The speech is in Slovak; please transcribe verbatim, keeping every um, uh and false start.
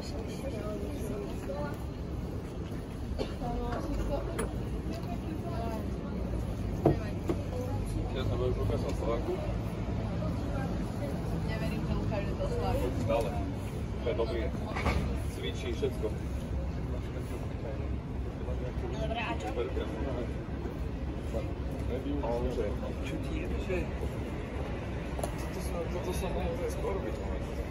Ja sa budeš Lukáš na Slováku? Neverím, že Lukáš je do Slováku. Stále. To je dobrý. Cvičí všetko. Dobre, a čo? Čo ti je? Toto sa mohol skoro byť.